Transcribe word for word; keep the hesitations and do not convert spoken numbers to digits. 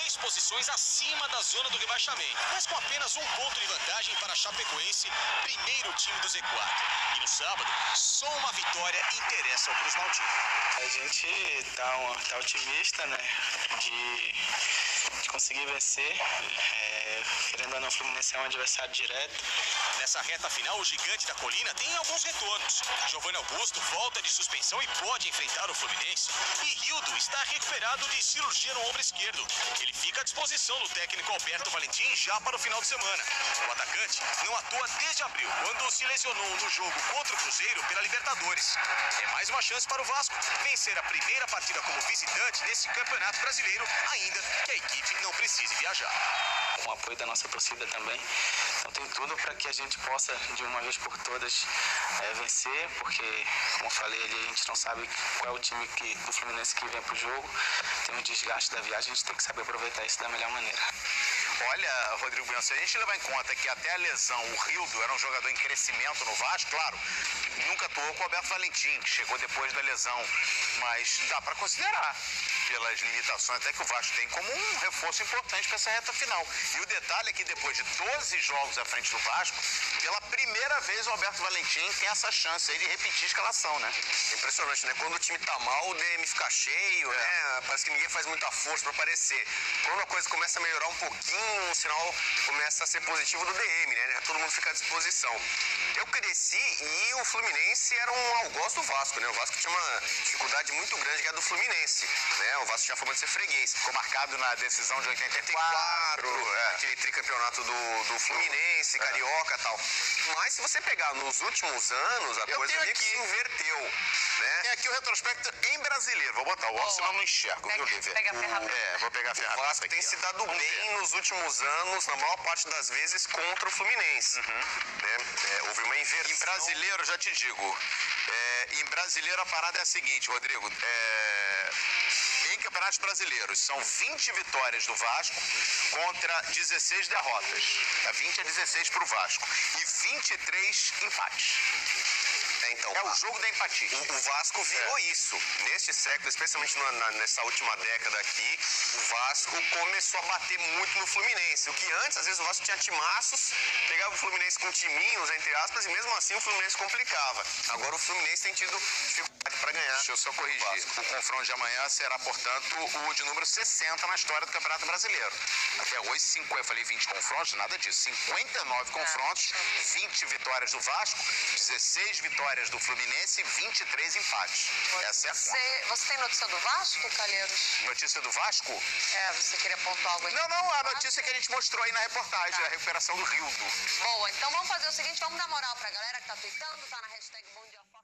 três posições acima da zona do rebaixamento, mas com apenas um ponto de vantagem para a Chapecoense, primeiro time do Z quatro. E no sábado, só uma vitória interessa ao Cruz Maltino. A gente tá, um, tá otimista, né, de, de conseguir vencer. É, querendo ou não, o Fluminense é um adversário direto. Nessa reta final, o gigante da colina tem alguns retornos. Giovanni Augusto volta de suspensão e pode enfrentar o Fluminense. E Rildo está recuperado de cirurgia no ombro esquerdo. Ele fica à disposição do técnico Alberto Valentim já para o final de semana. O atacante não atua desde abril, quando se lesionou no jogo contra o Cruzeiro pela Libertadores. É mais uma chance para o Vasco vencer a primeira partida como visitante nesse Campeonato Brasileiro, ainda que a equipe não precise viajar. Com o apoio da nossa torcida também. Então tem tudo para que a gente possa, de uma vez por todas, é, vencer, porque, como eu falei ali, a gente não sabe qual é o time que, do Fluminense que vem pro jogo. Tem um desgaste da viagem, a gente tem que saber aproveitar isso da melhor maneira. Olha, Rodrigo Bueno, se a gente levar em conta que até a lesão, o Rildo era um jogador em crescimento no Vasco, claro, nunca atuou com o Alberto Valentim, que chegou depois da lesão, mas dá para considerar, pelas limitações até que o Vasco tem, como um reforço importante para essa reta final. E o detalhe é que depois de doze jogos à frente do Vasco, pela primeira vez o Alberto Valentim tem essa chance aí de repetir a escalação, né? Impressionante, né? Quando o time tá mal, o D M fica cheio, é. né? Parece que ninguém faz muita força para aparecer. Quando a coisa começa a melhorar um pouquinho, o sinal começa a ser positivo do D M, né? Todo mundo fica à disposição. Eu cresci e o Fluminense era um algoz do Vasco, né? O Vasco tinha uma dificuldade muito grande que é a do Fluminense, né? O Vasco tinha fama de ser freguês. Ficou marcado na decisão de oitenta e quatro, é, aquele tricampeonato do, do Fluminense, é. Carioca e tal. Mas se você pegar nos últimos anos, a eu coisa meio aqui, que se inverteu, né? Tem aqui o retrospecto em brasileiro. Vou botar o óculos, senão não enxergo, pega, viu, Lívia? Pega a ferramenta. É, vou pegar a ferramenta. O Vasco tem se dado Vamos bem ver. nos últimos anos, na maior parte das vezes, contra o Fluminense. Uhum. Né? É, houve uma inversão. Em brasileiro, já te digo, é, em brasileiro a parada é a seguinte, Rodrigo, é, em campeonatos brasileiros são vinte vitórias do Vasco contra dezesseis derrotas. Tá? vinte a dezesseis para o Vasco e vinte e três empates. É, então, é o jogo da empatia. O, o Vasco virou é. isso. Neste século, especialmente na, na, nessa última década aqui, o Vasco começou a bater muito no Fluminense. O que antes, às vezes, o Vasco tinha timaços, pegava o Fluminense com timinhos, entre aspas, e mesmo assim o Fluminense complicava. Agora o Fluminense tem tido dificuldade para ganhar. Deixa eu só corrigir. O, o confronto de amanhã será, portanto, o de número sessenta na história do Campeonato Brasileiro. Até hoje, cinco, eu falei vinte confrontos, nada disso. cinquenta e nove confrontos, vinte vitórias do Vasco, dezesseis vitórias do Fluminense e vinte e três empates. Essa é a conta. Você, você tem notícia do Vasco, Calheiros? Notícia do Vasco? É, você queria pontuar algo aí? Não, não, a notícia que a gente mostrou aí na reportagem, tá. A recuperação do Rildo. Boa, então vamos fazer o seguinte, vamos dar moral pra galera que tá tweetando, tá na hashtag Bom Dia